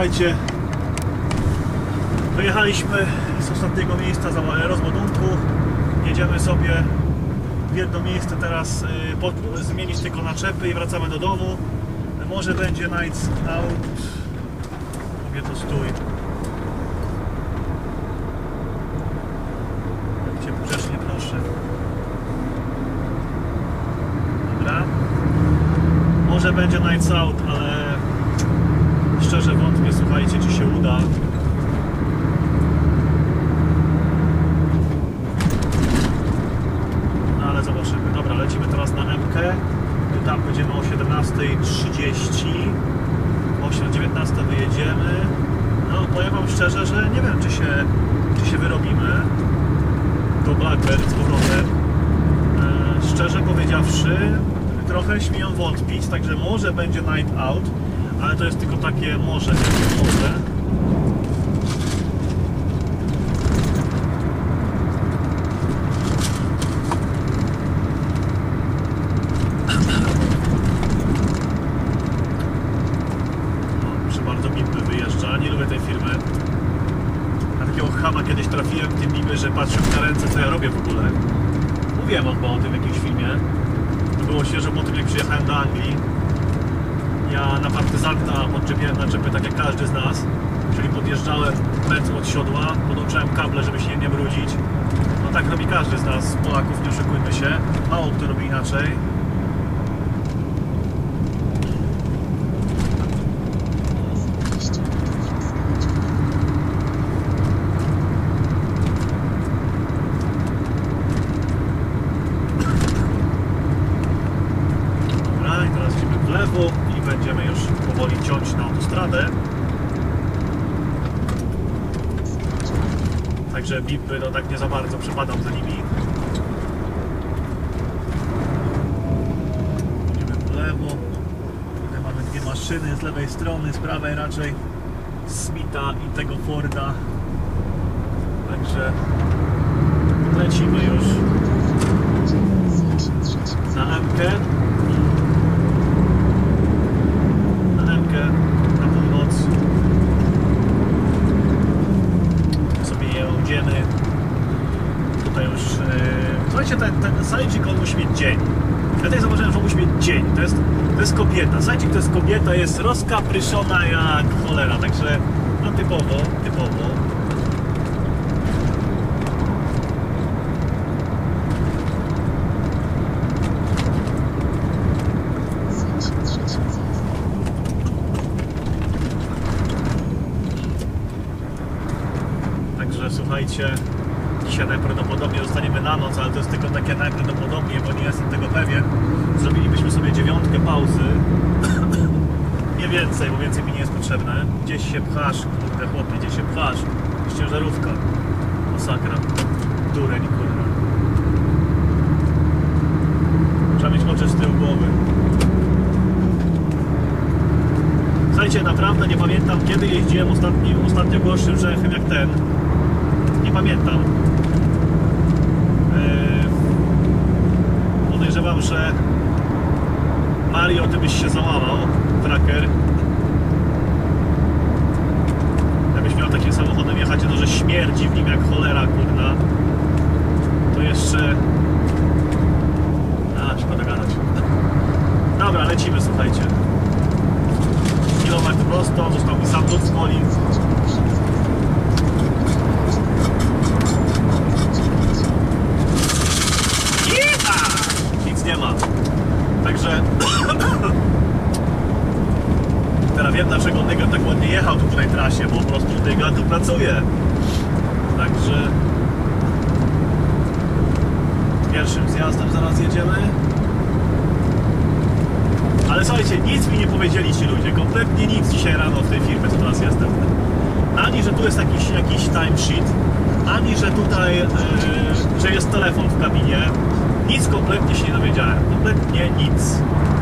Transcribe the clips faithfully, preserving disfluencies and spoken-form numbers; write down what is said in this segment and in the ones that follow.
słuchajcie, wyjechaliśmy z ostatniego miejsca rozładunku, jedziemy sobie w jedno miejsce teraz, pod, zmienić tylko naczepy i wracamy do domu. Może będzie nights out. Mówię to stój. Tak cię grzecznie proszę. Dobra. Może będzie nights out, ale szczerze wątpię, słuchajcie, czy się uda. No ale zobaczymy. Dobra, lecimy teraz na M K. Tam będziemy o siedemnasta trzydzieści. O dziewiętnasta wyjedziemy. No powiem wam szczerze, że nie wiem, czy się, czy się wyrobimy do Blackbird z powrotem. E, szczerze powiedziawszy, trochę śmiem wątpić, także może będzie night out, ale to jest tylko takie może, może. Kiedyś trafiłem w tym mimy, że patrzył na ręce, co ja robię w ogóle. Mówiłem chyba o tym w jakimś filmie. Było świeżo po tym, jak przyjechałem do Anglii. Ja na partyzanta podczepiałem naczepy tak jak każdy z nas. Czyli podjeżdżałem metr od siodła, podłączałem kable, żeby się nie brudzić. No tak robi każdy z nas, Polaków, nie oszukujmy się. Mało kto robi inaczej. I będziemy już powoli ciąć na autostradę. Także bipy to tak nie za bardzo przepadam za nimi. Idziemy w lewo. Tutaj mamy dwie maszyny z lewej strony, z prawej raczej Smitha i tego Forda. Także lecimy już na M K. Na północ sobie jedziemy. Tutaj już yy... słuchajcie, ten, ten Sajdzik, on musi mieć dzień. Ja tutaj zauważyłem, że on musi mieć dzień. To jest, to jest kobieta. Sajdzik to jest kobieta, jest rozkapryszona jak cholera. Także no typowo, typowo. Słuchajcie, dzisiaj najprawdopodobniej zostaniemy na noc, ale to jest tylko takie najprawdopodobniej, bo nie jestem tego pewien. Zrobilibyśmy sobie dziewiątkę pauzy. Nie więcej, bo więcej mi nie jest potrzebne. Gdzieś się pchasz, kurde chłopie, gdzieś się pchasz. Ciężarówka. Masakra. Dureń, kurde. Trzeba mieć oczy z tyłu głowy. Słuchajcie, naprawdę nie pamiętam, kiedy jeździłem ostatni, ostatnio gorszym rzechem jak ten. Nie pamiętam. Eee, podejrzewam, że Mario, ty byś się załamał, tracker. Jakbyś miał takim samochodem jechać, to że śmierdzi w nim jak cholera, kurna. To jeszcze... A, szkoda gadać. Dobra, lecimy, słuchajcie. Kilometr prosto, został mi sam lód z Woli. Nie ma. Także teraz wiem, dlaczego Nyga tak ładnie jechał tu po tej trasie, bo po prostu Nyga tu pracuje. Także pierwszym zjazdem zaraz jedziemy. Ale słuchajcie, nic mi nie powiedzieli ci ludzie, kompletnie nic dzisiaj rano w tej firmie, co teraz jestem. Ani, że tu jest jakiś, jakiś timesheet, ani, że tutaj, yy, że jest telefon w kabinie. Nic kompletnie się nie dowiedziałem. Kompletnie nic.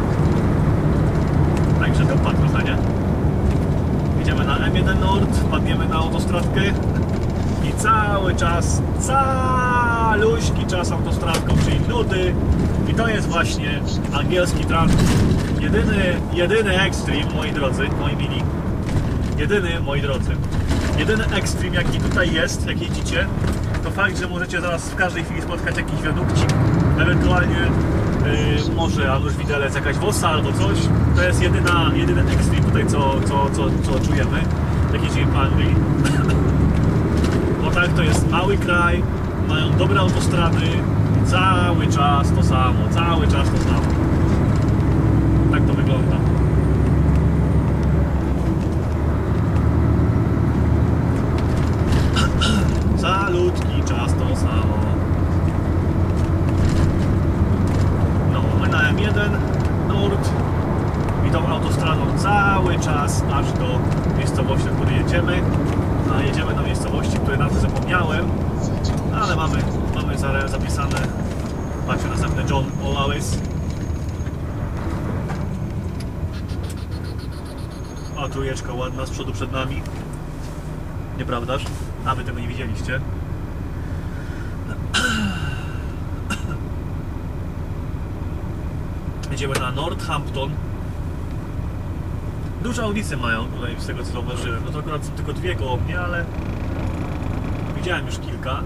Także dupa trochę, nie? Jedziemy na M jeden Nord, wpadniemy na autostradkę i cały czas, caluśki czas autostradką, czyli nudy. I to jest właśnie angielski transport. Jedyny, jedyny Extreme, moi drodzy, moi mili. Jedyny, moi drodzy, jedyny ekstrem jaki tutaj jest, jak jedzicie, to fakt, że możecie zaraz w każdej chwili spotkać jakiś wiadukcik, ewentualnie yy, może albo już widelec, jakaś wosa albo coś. To jest jedyna, jedyny ekstrem tutaj, co, co, co, co czujemy, jak jedziemy po Anglii. Bo tak, to jest mały kraj, mają dobre autostrady, cały czas to samo, cały czas to samo. Tak to wygląda. Calutki czas to samo. No, my na M jeden Nord i tą autostradą cały czas aż do miejscowości, do której jedziemy. A jedziemy do miejscowości, której nazwy zapomniałem, ale mamy, mamy zapisane. Patrzcie, następny John O'Lawis. O, trójeczka ładna z przodu przed nami. Nieprawdaż? A wy tego nie widzieliście. Jedziemy na Northampton. Duże audycje mają tutaj, z tego co zauważyłem. No to akurat są tylko dwie koło mnie, ale widziałem już kilka.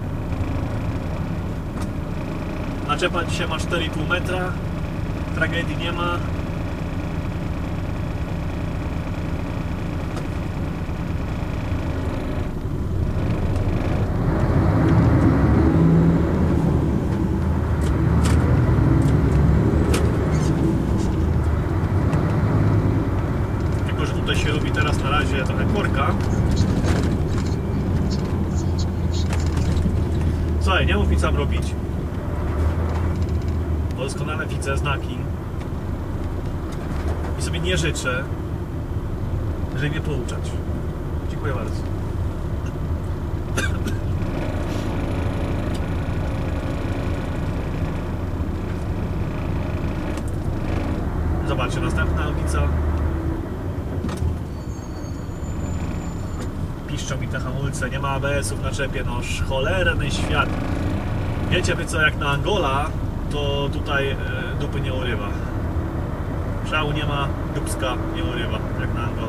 Naczepa dzisiaj ma cztery i pół metra. Tragedii nie ma. Tutaj się robi teraz na razie trochę korka. Słuchaj, nie mów mi co mam robić. Doskonale widzę znaki i sobie nie życzę, żeby mnie pouczać. Dziękuję bardzo. Zobaczcie, następna ulica. Piszczą mi te hamulce, nie ma A B S-ów na czepie, no cholerny świat. Wiecie wy co, jak na Angola, to tutaj e, dupy nie urywa. Szału nie ma, dupska nie urywa, jak na Angola.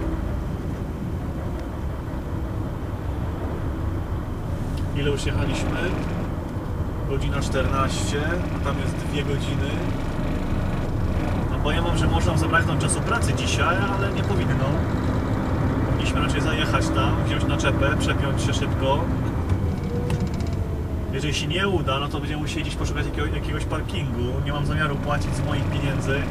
Ile już jechaliśmy? Godzina czternaście, a tam jest dwie godziny. No powiem wam, że można zabraknąć czasu pracy dzisiaj, ale nie powinno. Powinniśmy raczej zajechać tam, wziąć naczepę, przepiąć się szybko. Jeżeli się nie uda, no to będziemy musieli gdzieś poszukać jakiegoś, jakiegoś parkingu. Nie mam zamiaru płacić z moich pieniędzy.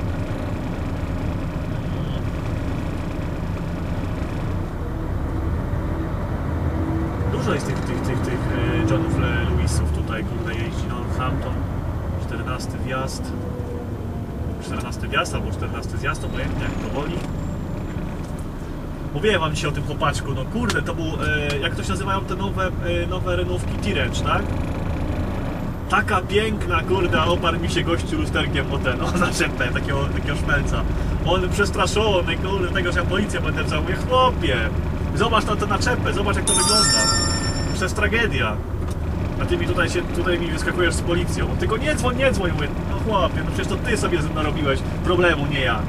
Dużo jest tych, tych, tych, tych Johnów Lewisów tutaj, kurde, jeździ Northampton. czternasty wjazd. czternasty wjazd albo czternasty zjazd, obojętnie jak to woli. Mówiłem wam dzisiaj o tym chłopaczku, no kurde, to był, e, jak to się nazywają te nowe, e, nowe Renaultki T-Range, tak? Taka piękna, kurde, a oparł mi się gościu lusterkiem o ten, o naczepę, takiego, takiego szmelca. On przestraszony, kurde, tego, że ja policję będę wzał. Mówię, chłopie, zobacz na tę naczepę, zobacz jak to wygląda. To jest tragedia. A ty mi tutaj się, tutaj mi wyskakujesz z policją. Tylko nie dzwoń, nie dzwoń, mówię, no chłopie, no przecież to ty sobie narobiłeś problemu, nie ja.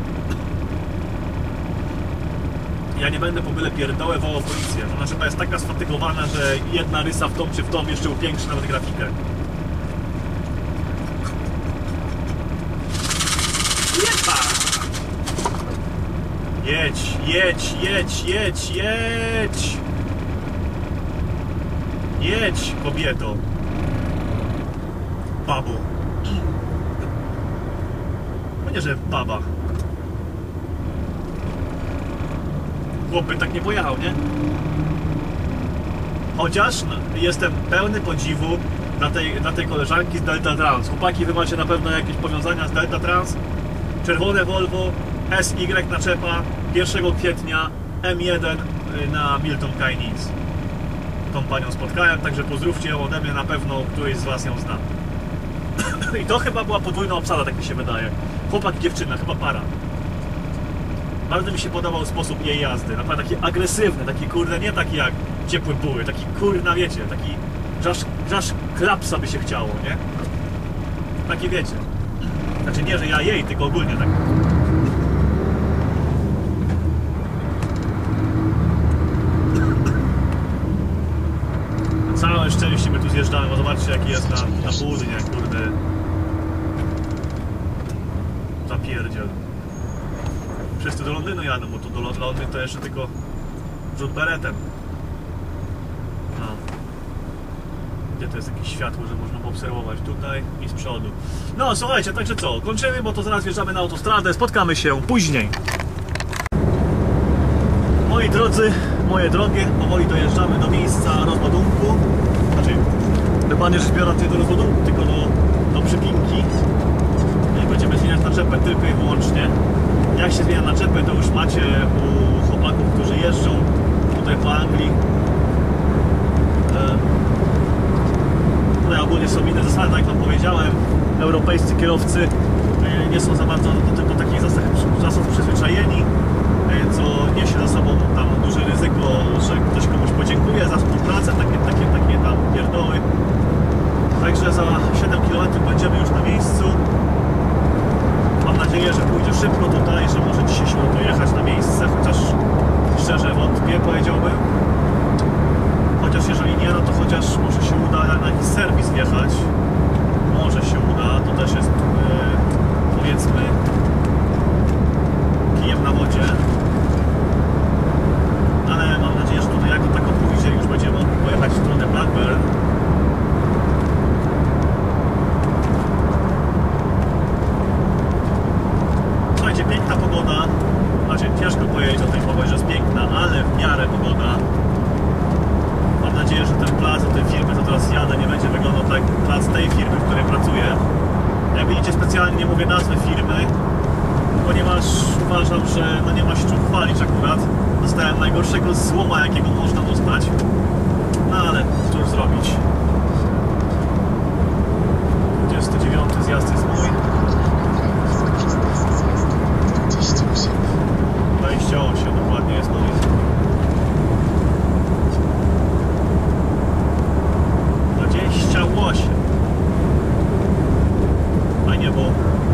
Ja nie będę po byle pierdołę wołał policję. To naczepa jest taka sfatygowana, że jedna rysa w tą czy w tą jeszcze upiększy nawet grafikę. Jepa! Jedź, jedź, jedź, jedź, jedź! Jedź, kobieto! Babo! No nie, że baba. Chłopy tak nie pojechał, nie? Chociaż no, jestem pełny podziwu dla tej, dla tej koleżanki z Delta Trans. Chłopaki, wy macie na pewno jakieś powiązania z Delta Trans. Czerwone Volvo, S Y naczepa, pierwszego kwietnia, M jeden na Milton Keynes. Tą panią spotkałem, także pozdrówcie ją ode mnie, na pewno któryś z was ją zna. I to chyba była podwójna obsada, tak mi się wydaje. Chłopak i dziewczyna, chyba para. Bardzo mi się podobał sposób jej jazdy, naprawdę taki agresywny, taki kurde, nie taki jak ciepły buły, taki kurna, wiecie, taki, że aż, że aż klapsa by się chciało, nie? Taki wiecie. Znaczy nie, że ja jej, tylko ogólnie tak. zjeżdżamy, bo zobaczcie jaki jest na, na południe, kurde. Zapierdziel. Wszyscy do Londynu jadą, bo tu do Londynu to jeszcze tylko rzut beretem. No. Gdzie to jest jakieś światło, że można poobserwować tutaj i z przodu. No słuchajcie, także co, kończymy, bo to zaraz wjeżdżamy na autostradę, spotkamy się później. Moi drodzy, moje drogie, powoli dojeżdżamy do miejsca rozładunku. Znaczy, dokładnie rzecz biorąc nie do rozładunku, tylko do, do przypinki. I będziemy zmieniać naczepę tylko i wyłącznie. Jak się zmienia naczepę, to już macie u chłopaków, którzy jeżdżą tutaj po Anglii. Tutaj ogólnie są inne zasady, tak jak wam powiedziałem. Europejscy kierowcy nie są za bardzo do, do takich zasad, zasad przyzwyczajeni, co niesie za sobą tam duże ryzyko, że ktoś komuś podziękuje za współpracę, takie, takie, takie tam pierdoły. Także za siedem kilometrów będziemy już na miejscu. Mam nadzieję, że pójdzie szybko tutaj, że może dzisiaj się uda dojechać na miejsce, chociaż szczerze wątpię, powiedziałbym. Chociaż jeżeli nie, no to chociaż może się uda na jakiś serwis wjechać. Może się uda, to też jest yy, powiedzmy kijem na wodzie. Ale mam nadzieję, że tutaj jak tak odpowiedzi już będziemy pojechać w stronę Blackburn. Słuchajcie, piękna pogoda. Znaczy ciężko powiedzieć o tej pogodzie, że jest piękna, ale w miarę pogoda. Mam nadzieję, że ten plac, tej firmy, co teraz jadę, nie będzie wyglądał tak jak plac tej firmy, w której pracuję. Jak widzicie, specjalnie nie mówię nazwy firmy, ponieważ uważam, że no nie ma się czym chwalić akurat. Dostałem najgorszego złoma, jakiego można dostać. No ale cóż zrobić. dwudziesty dziewiąty zjazd jest mój. dwadzieścia osiem dokładnie jest mój. dwadzieścia osiem. Fajnie było.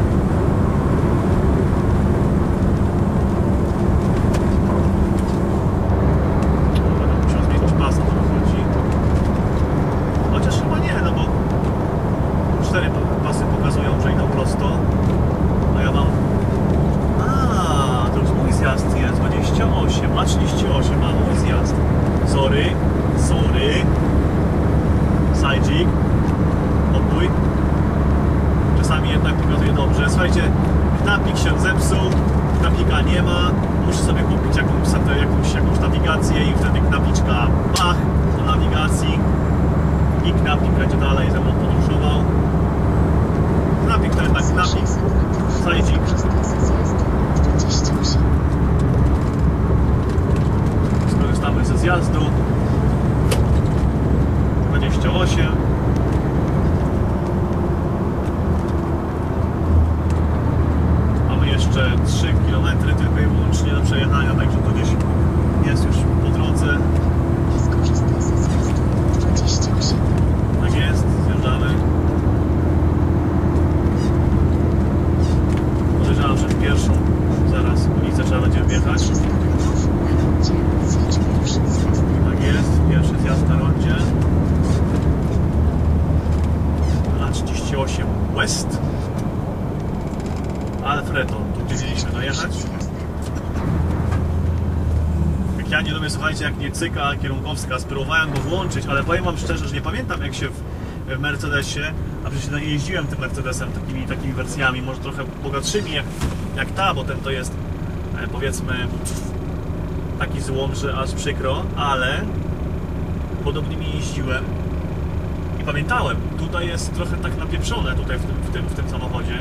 Jak nie cyka kierunkowska, spróbowałem go włączyć, ale powiem wam szczerze, że nie pamiętam jak się w, w Mercedesie, a przecież nie jeździłem tym Mercedesem takimi, takimi wersjami, może trochę bogatszymi jak, jak ta, bo ten to jest e, powiedzmy taki złom, że aż przykro, ale podobnymi jeździłem i pamiętałem, tutaj jest trochę tak napieprzone tutaj w tym, w tym, w tym samochodzie.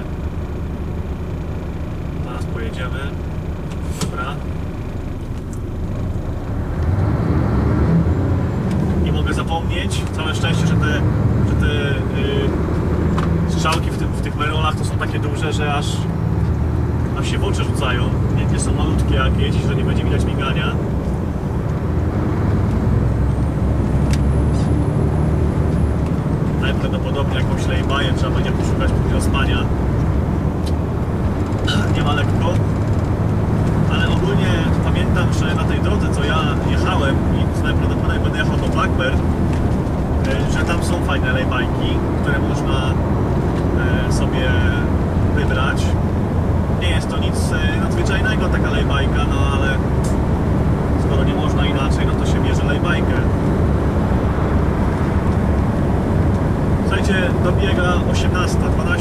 Zaraz pojedziemy. Dobra. Zapomnieć, całe szczęście, że te, że te yy, strzałki w, tym, w tych merolach to są takie duże, że aż, aż się w oczy rzucają. Nie, nie są malutkie jakieś, że nie będzie widać migania. Najprawdopodobniej jakąś lejbaję trzeba będzie poszukać później spania. Nie ma lekko. Ale ogólnie pamiętam, że na tej drodze, co ja jechałem i najprawdopodobniej będę jechał do Blackburn, że tam są fajne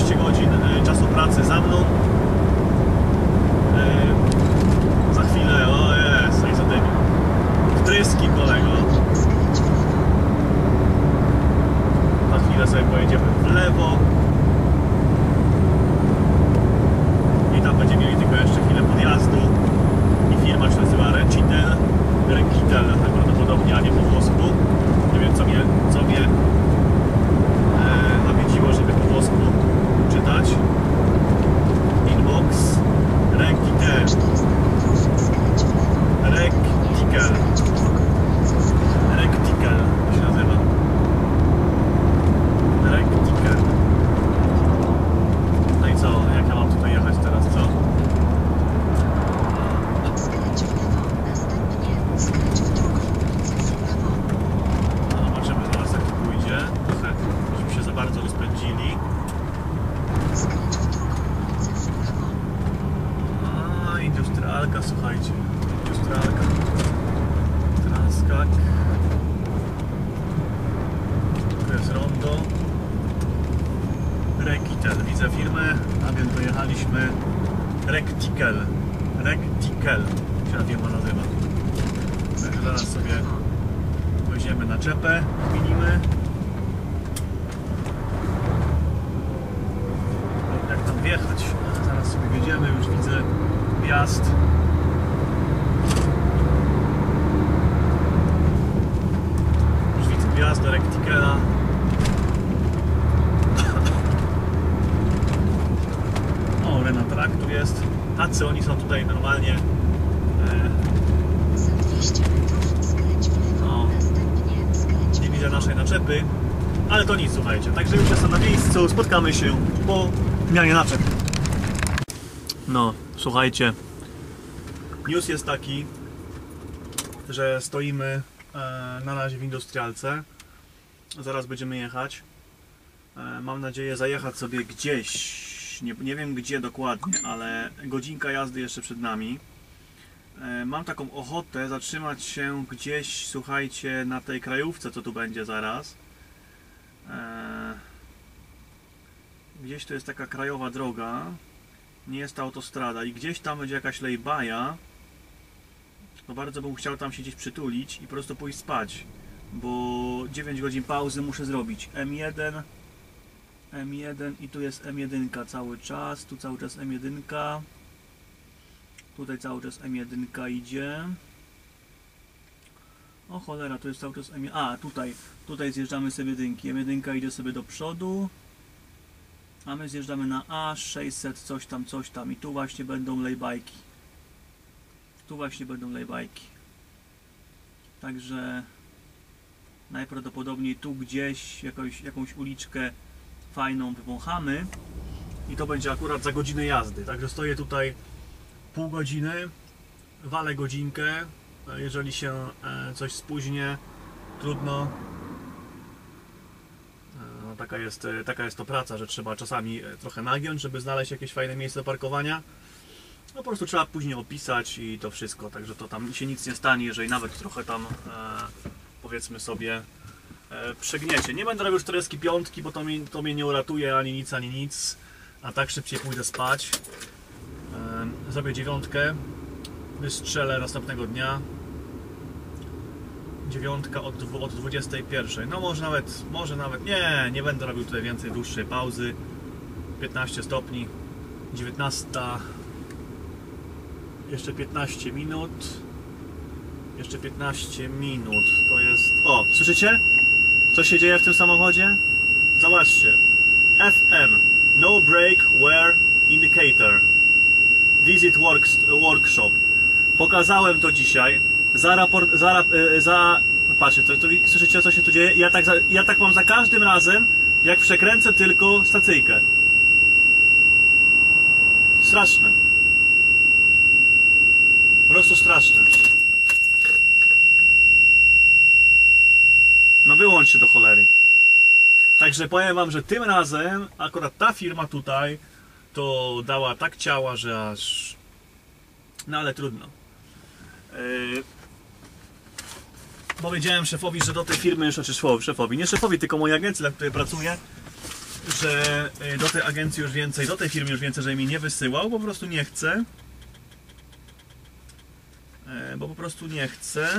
piętnaście godzin czasu pracy za mną. Za chwilę, o jest, i zadymi. Wtryski, kolego. Za chwilę sobie pojedziemy w lewo. I tam będziemy mieli tylko jeszcze chwilę podjazdu. I firma się nazywa Rencitel. Rencitel, tak prawdopodobnie, a nie po włosku. Nie wiem, co mnie, co mnie e, nawiedziło, żeby po włosku czytać. Inbox. Rencitel. Rencitel. Rencitel się nazywa. Rencitel. No i co? Jak ja mam tutaj jechać teraz, co? Skręć w lewo, następnie skręć w drugą ulicę w prawo. No zobaczymy zaraz, jak to pójdzie. Trochę byśmy się za bardzo rozpędzili. Skręć w drugą ulicę w prawo. A, industrialka, słuchajcie. Industrialka. Transkak. To jest rondo. Rekitel. Widzę firmę, a więc dojechaliśmy. Rektikel. Rektikel się ta firma nazywa. Także zaraz sobie weźmiemy naczepę, zmienimy. Jak tam wjechać? Zaraz sobie wjedziemy, już widzę wjazd. Już widzę wjazd do Rektikela. O, Renault Track tu jest. Tacy oni są tutaj normalnie. E, Za dwieście metrów skręć w lewo, No. następnie skręć w nie widzę lewo. naszej naczepy. Ale to nic, słuchajcie. Także już jestem na miejscu. Spotkamy się po zmianie naczep. No, słuchajcie. News jest taki, że stoimy e, na razie w industrialce. Zaraz będziemy jechać. E, mam nadzieję zajechać sobie gdzieś. Nie, nie wiem gdzie dokładnie, ale godzinka jazdy jeszcze przed nami. E, mam taką ochotę zatrzymać się gdzieś, słuchajcie, na tej krajówce, co tu będzie zaraz. E, gdzieś to jest taka krajowa droga. Nie jest to autostrada i gdzieś tam będzie jakaś lejbaja. To bardzo bym chciał tam się gdzieś przytulić i po prostu pójść spać, bo dziewięć godzin pauzy muszę zrobić. M jeden M jeden i tu jest M jeden cały czas, tu cały czas M jeden, tutaj cały czas M jeden idzie. O cholera, tu jest cały czas M jeden, a tutaj, tutaj zjeżdżamy sobie jedynki, M jeden idzie sobie do przodu, a my zjeżdżamy na A sześćset coś tam, coś tam i tu właśnie będą lejbajki. Tu właśnie będą lejbajki. Także najprawdopodobniej tu gdzieś jakąś, jakąś uliczkę fajną wywąchamy i to będzie akurat za godzinę jazdy. Także stoję tutaj pół godziny, walę godzinkę. Jeżeli się coś spóźnię, trudno. No, taka jest, taka jest to praca, że trzeba czasami trochę nagiąć, żeby znaleźć jakieś fajne miejsce do parkowania. No po prostu trzeba później opisać i to wszystko, także to tam się nic nie stanie, jeżeli nawet trochę tam e, powiedzmy sobie e, przegniecie. Nie będę robił czterdzieści pięć, bo to mnie, to mnie nie uratuje ani nic, ani nic, a tak szybciej pójdę spać. E, zrobię dziewiątkę, wystrzelę następnego dnia. Dziewiątka od, od dwudziestej pierwszej, no może nawet, może nawet, nie, nie będę robił tutaj więcej dłuższej pauzy. piętnaście stopni, dziewiętnasta. Jeszcze piętnaście minut. Jeszcze piętnaście minut. To jest... O, słyszycie? Co się dzieje w tym samochodzie? Zobaczcie. F M. No brake wear indicator. Visit works, workshop. Pokazałem to dzisiaj. Za raport... Za, rap, za... Patrzcie, to, to, słyszycie, co się tu dzieje? Ja tak, za, ja tak mam za każdym razem, jak przekręcę tylko stacyjkę. Straszne. Po prostu straszne. No wyłącz się do cholery. Także powiem wam, że tym razem akurat ta firma tutaj to dała tak ciała, że aż... No ale trudno. Yy... Powiedziałem szefowi, że do tej firmy, znaczy szefowi, nie szefowi, tylko mojej agencji, dla której pracuję, że do tej agencji już więcej, do tej firmy już więcej, że mi nie wysyłał, po prostu nie chce. Bo po prostu nie chce.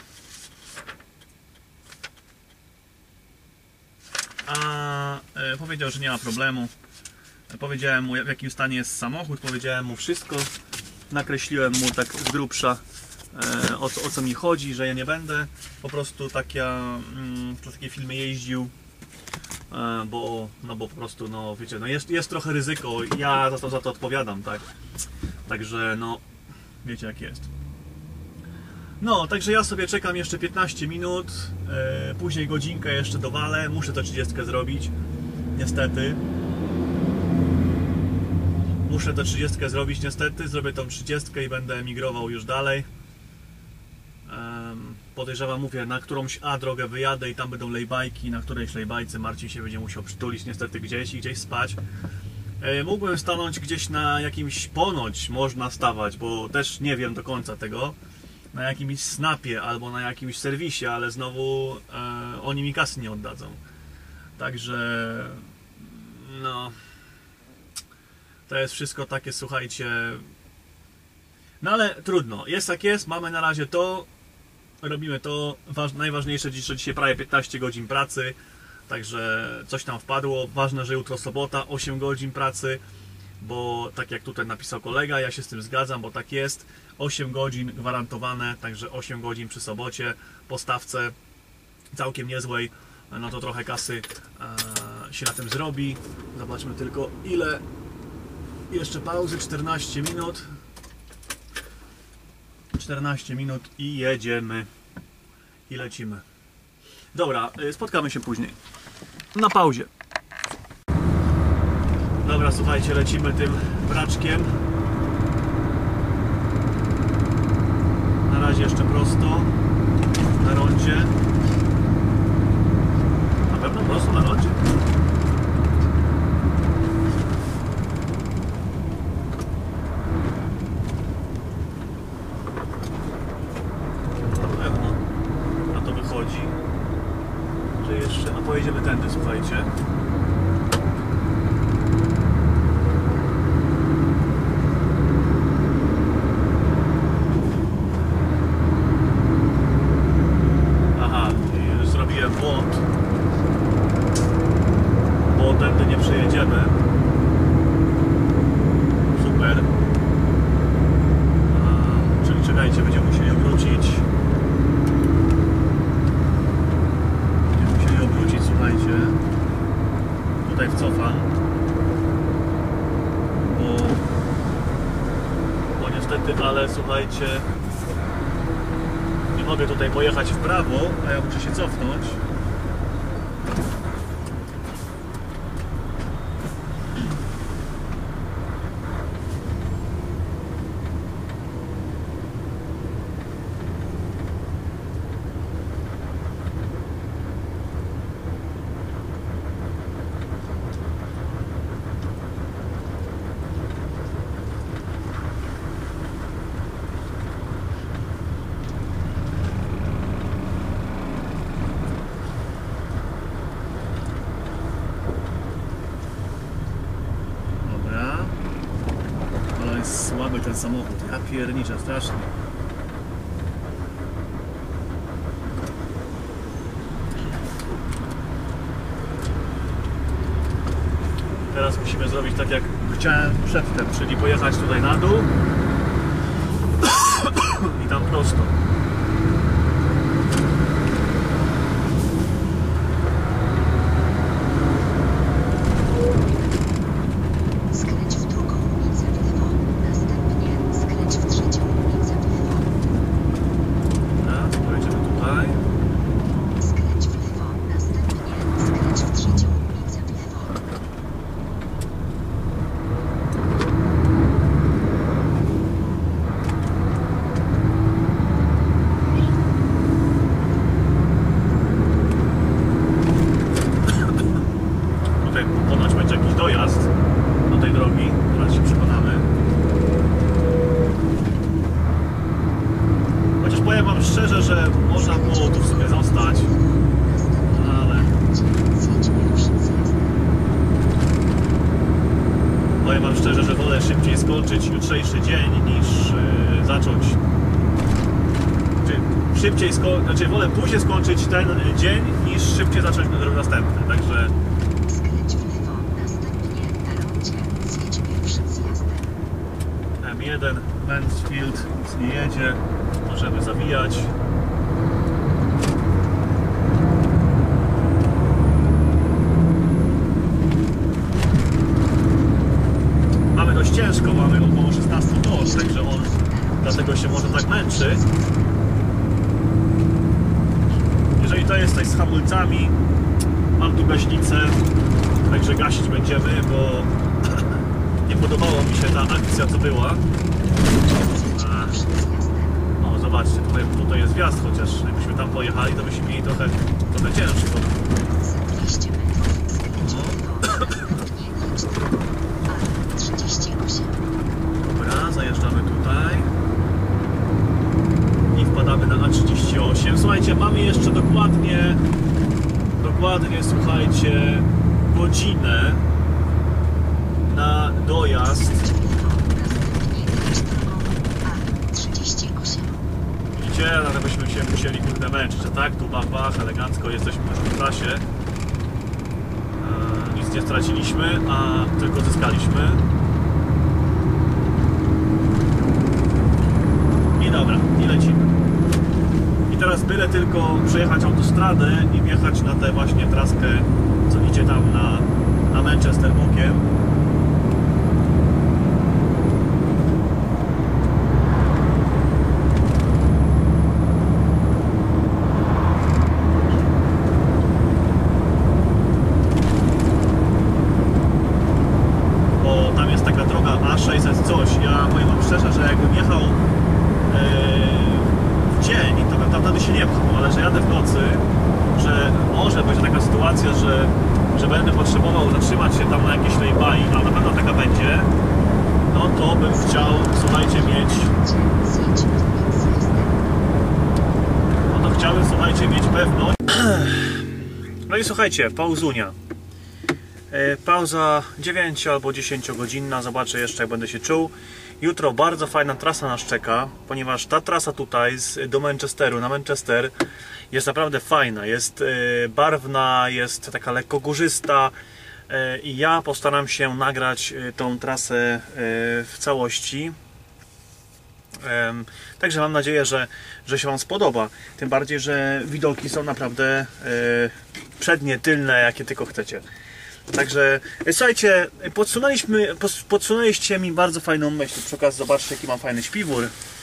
A powiedział, że nie ma problemu. Powiedziałem mu, w jakim stanie jest samochód, powiedziałem mu wszystko. Nakreśliłem mu tak z grubsza, o co, o co mi chodzi, że ja nie będę po prostu taka, w takie filmy jeździł, bo, no bo po prostu, no wiecie, no jest, jest trochę ryzyko, ja za to, za to odpowiadam, tak? Także no, wiecie jak jest. No, także ja sobie czekam jeszcze piętnaście minut, później godzinkę jeszcze dowalę, muszę tę trzydziestkę zrobić, niestety. Muszę tę trzydziestkę zrobić niestety, zrobię tą trzydziestkę i będę emigrował już dalej. Podejrzewam, mówię, na którąś A drogę wyjadę i tam będą lejbajki, na którejś lejbajce Marcin się będzie musiał przytulić niestety gdzieś i gdzieś spać. Mógłbym stanąć gdzieś na jakimś, ponoć można stawać, bo też nie wiem do końca tego, na jakimś snapie albo na jakimś serwisie, ale znowu e, oni mi kasy nie oddadzą. Także no to jest wszystko takie, słuchajcie, no ale trudno, jest jak jest, mamy na razie to, robimy to, Waż, najważniejsze dzisiaj, dzisiaj prawie piętnaście godzin pracy, także coś tam wpadło, ważne, że jutro sobota, osiem godzin pracy, bo tak jak tutaj napisał kolega, ja się z tym zgadzam, bo tak jest, osiem godzin gwarantowane, także osiem godzin przy sobocie, po stawce całkiem niezłej, no to trochę kasy e, się na tym zrobi. Zobaczmy tylko ile, jeszcze pauzy, czternaście minut, czternaście minut i jedziemy i lecimy. Dobra, spotkamy się później, na pauzie. Dobra, słuchajcie, lecimy tym braczkiem. Na razie jeszcze prosto na rondzie. Na pewno prosto na rondzie. Na pewno. A to wychodzi, że jeszcze... A pojedziemy tędy, słuchajcie. Błąd, bo tędy nie przejedziemy. Super. A, czyli czekajcie, będziemy musieli obrócić. Będziemy musieli obrócić, słuchajcie. Tutaj wcofam. Bo, bo niestety, ale słuchajcie, nie mogę tutaj pojechać w prawo, a ja muszę się cofnąć. Słaby ten samochód, ja pierniczę, strasznie. Teraz musimy zrobić tak jak chciałem przedtem, czyli pojechać tutaj na dół i tam prosto. Powiem wam szczerze, że wolę szybciej skończyć jutrzejszy dzień niż yy, zacząć. Czy szybciej sko znaczy wolę później skończyć ten dzień niż szybciej zacząć następny. Także Skręć w lewo, następnie na rondzie zjedź pierwszym zjazdem. M jeden, Mansfield, nic nie jedzie, możemy zawijać. Mamy dość ciężko, mamy około szesnaście ton, także on dlatego się może tak męczy. Jeżeli to jest coś z hamulcami, mam tu gaśnicę, także gasić będziemy, bo nie podobała mi się ta akcja, co była. O, zobaczcie, tutaj, tutaj jest wjazd, chociaż jakbyśmy tam pojechali, to byśmy mieli trochę, trochę ciężko. Za dwieście metrów skręć w lewo, następnie jedź drogą A trzydzieści osiem. Dobra, zajeżdżamy tutaj i wpadamy na A trzydzieści osiem. Słuchajcie, mamy jeszcze dokładnie, dokładnie, słuchajcie, godzinę na dojazd. Widzicie, ale byśmy się musieli kurde męczyć, że tak, tu bach, bach, elegancko jesteśmy w trasie. Eee, nic nie straciliśmy, a tylko zyskaliśmy. I dobra, i lecimy. I teraz byle tylko przejechać autostradę i wjechać na tę właśnie traskę, co idzie tam na, na Manchester bokiem. Bo tam jest taka droga A sześćset coś. Ja powiem wam szczerze, że jakbym jechał yy, w dzień, to bym tam wtedy się nie pchał, ale że jadę w nocy, że może być taka sytuacja, że, że będę potrzebował zatrzymać się tam na jakiejś lay-by, a na pewno taka będzie, no to bym chciał, słuchajcie, mieć no to chciałbym, słuchajcie, mieć pewność. No i słuchajcie, pauzunia. Pauza dziewięcio albo dziesięciogodzinna, zobaczę jeszcze, jak będę się czuł. Jutro bardzo fajna trasa nas czeka, ponieważ ta trasa tutaj z, do Manchesteru, na Manchester jest naprawdę fajna, jest y, barwna, jest taka lekko górzysta y, i ja postaram się nagrać y, tą trasę y, w całości. Um, także mam nadzieję, że, że się wam spodoba, tym bardziej, że widoki są naprawdę y, przednie, tylne, jakie tylko chcecie. Także słuchajcie, podsunęliśmy, podsunęliście mi bardzo fajną myśl. Przy okazji zobaczcie, jaki mam fajny śpiwór.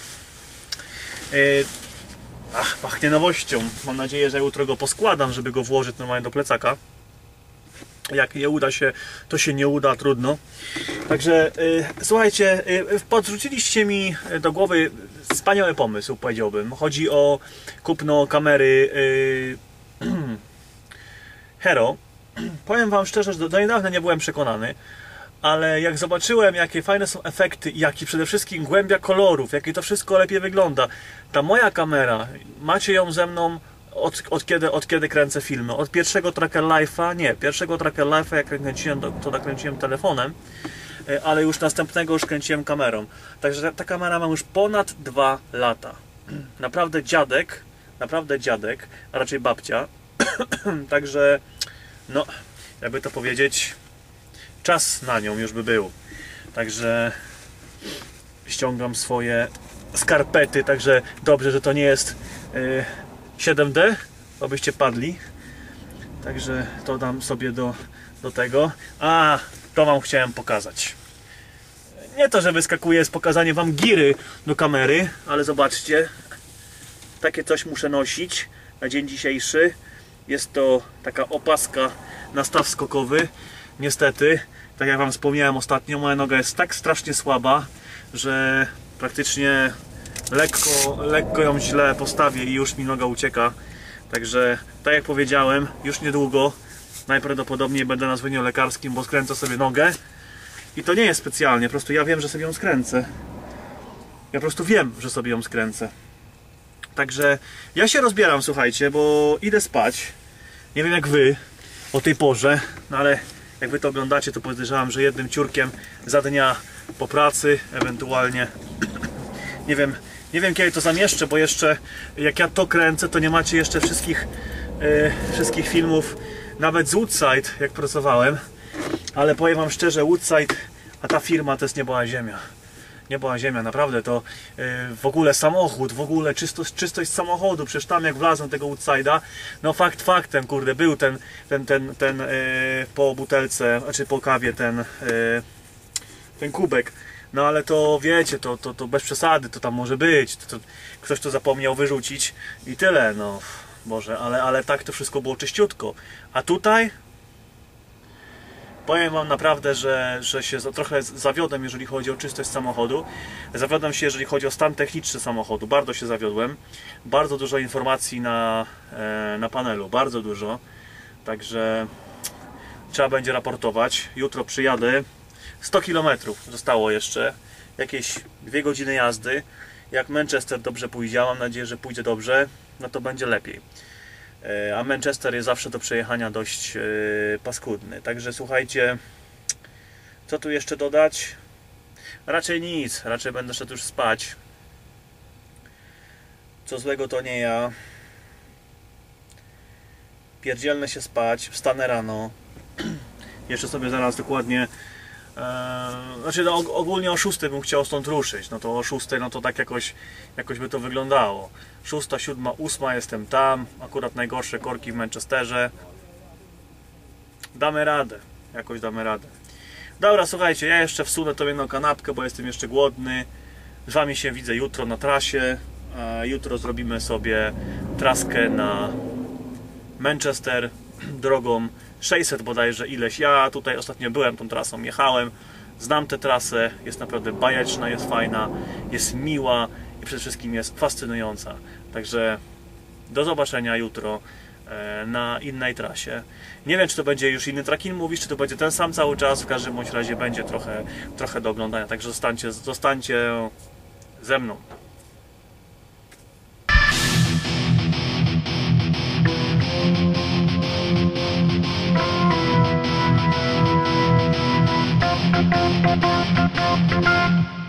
Yy, ach, pachnie nowością. Mam nadzieję, że jutro go poskładam, żeby go włożyć normalnie do plecaka. Jak nie uda się, to się nie uda, trudno. Także yy, słuchajcie, yy, podrzuciliście mi do głowy wspaniały pomysł, powiedziałbym. Chodzi o kupno kamery yy, Hero. Powiem wam szczerze, że do, do niedawna nie byłem przekonany, ale jak zobaczyłem, jakie fajne są efekty, jak i przede wszystkim głębia kolorów, jakie to wszystko lepiej wygląda, ta moja kamera, macie ją ze mną od, od, kiedy, od kiedy kręcę filmy, od pierwszego Tracker Life'a, nie, pierwszego Tracker Life'a jak kręciłem, to nakręciłem telefonem, ale już następnego już kręciłem kamerą, także ta, ta kamera ma już ponad dwa lata, naprawdę dziadek, naprawdę dziadek, a raczej babcia, także no, jakby to powiedzieć, czas na nią już by był. Także ściągam swoje skarpety, także dobrze, że to nie jest yy, siedem D, bo byście padli. Także to dam sobie do, do tego. A, to wam chciałem pokazać. Nie to, że wyskakuje z pokazaniem wam giry do kamery, ale zobaczcie, takie coś muszę nosić na dzień dzisiejszy. Jest to taka opaska na staw skokowy. Niestety, tak jak wam wspomniałem ostatnio, moja noga jest tak strasznie słaba, że praktycznie lekko, lekko ją źle postawię i już mi noga ucieka. Także, tak jak powiedziałem, już niedługo najprawdopodobniej będę na zwolnieniu lekarskim, bo skręcę sobie nogę. I to nie jest specjalnie, po prostu ja wiem, że sobie ją skręcę. Ja po prostu wiem, że sobie ją skręcę. Także ja się rozbieram, słuchajcie, bo idę spać. Nie wiem jak wy o tej porze, no ale jak wy to oglądacie, to podejrzewam, że jednym ciurkiem za dnia po pracy, ewentualnie nie wiem, nie wiem kiedy to zamieszczę, bo jeszcze jak ja to kręcę, to nie macie jeszcze wszystkich, yy, wszystkich filmów, nawet z Woodside, jak pracowałem, ale powiem wam szczerze, Woodside, a ta firma to jest niebała ziemia. Niebała ziemia, naprawdę to yy, w ogóle samochód, w ogóle czystość, czystość samochodu, przecież tam jak wlazłem tego Woodside'a, no fakt faktem, kurde, był ten, ten, ten, ten yy, po butelce, znaczy po kawie ten, yy, ten kubek, no ale to wiecie, to, to, to bez przesady, to tam może być, to, to ktoś to zapomniał wyrzucić i tyle, no Boże, ale, ale tak to wszystko było czyściutko, a tutaj powiem wam naprawdę, że, że się trochę zawiodłem, jeżeli chodzi o czystość samochodu. Zawiodłem się, jeżeli chodzi o stan techniczny samochodu. Bardzo się zawiodłem. Bardzo dużo informacji na, na panelu. Bardzo dużo. Także trzeba będzie raportować. Jutro przyjadę. sto kilometrów zostało jeszcze. Jakieś dwie godziny jazdy. Jak Manchester dobrze pójdzie, mam nadzieję, że pójdzie dobrze, no to będzie lepiej. A Manchester jest zawsze do przejechania dość yy, paskudny. Także słuchajcie, co tu jeszcze dodać? Raczej nic, raczej będę szedł już spać. Co złego to nie ja. Pierdzielnę się spać, wstanę rano. Jeszcze sobie zaraz dokładnie Eee, znaczy no, ogólnie o szóstej bym chciał stąd ruszyć, no to o szóstej no to tak jakoś, jakoś by to wyglądało. Szósta, siódma, ósma jestem tam, akurat najgorsze korki w Manchesterze. Damy radę, jakoś damy radę. Dobra, słuchajcie, ja jeszcze wsunę to jedną kanapkę, bo jestem jeszcze głodny. Z wami się widzę jutro na trasie. Eee, jutro zrobimy sobie traskę na Manchester drogą sześćset bodajże ileś. Ja tutaj ostatnio byłem tą trasą, jechałem, znam tę trasę, jest naprawdę bajeczna, jest fajna, jest miła i przede wszystkim jest fascynująca. Także do zobaczenia jutro na innej trasie. Nie wiem, czy to będzie już inny tracking mówisz, czy to będzie ten sam cały czas, w każdym bądź razie będzie trochę, trochę do oglądania, także zostańcie, zostańcie ze mną. Thank you.